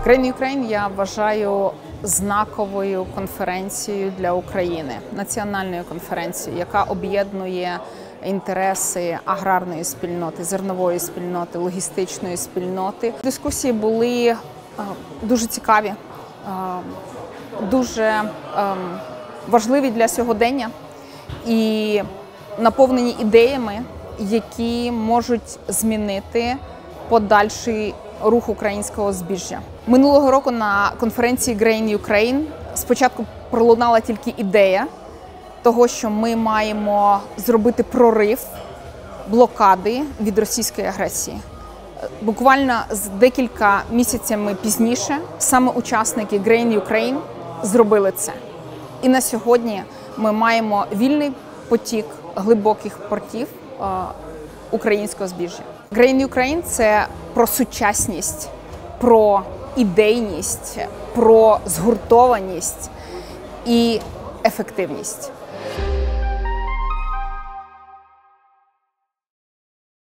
Grain Ukraine я вважаю знаковою конференцією для України, національною конференцією, яка об'єднує інтереси аграрної спільноти, зернової спільноти, логістичної спільноти. Дискусії були дуже цікаві, дуже важливі для сьогодення і наповнені ідеями, які можуть змінити подальший рух українського збіжжя. Минулого року на конференції Grain Ukraine спочатку пролунала тільки ідея того, що ми маємо зробити прорив блокади від російської агресії. Буквально з декілька місяцями пізніше саме учасники Grain Ukraine зробили це. І на сьогодні ми маємо вільний потік глибоких портів українського збіжжя. Grain Ukraine – це про сучасність, про ідейність, про згуртованість і ефективність.